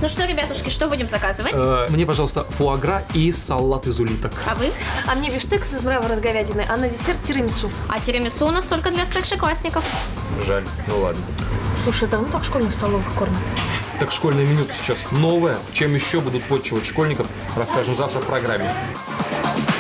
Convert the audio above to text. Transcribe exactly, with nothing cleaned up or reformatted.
Ну что, ребятушки, что будем заказывать? Э, мне, пожалуйста, фуагра и салат из улиток. А вы? А мне бифштекс из мраморной говядины, а на десерт тирамису. А тирамису у нас только для старшеклассников. Жаль, ну ладно. Слушай, давно так в школьных столовых кормят? Так школьное меню сейчас новое. Чем еще будут подчивать школьников, расскажем завтра в программе.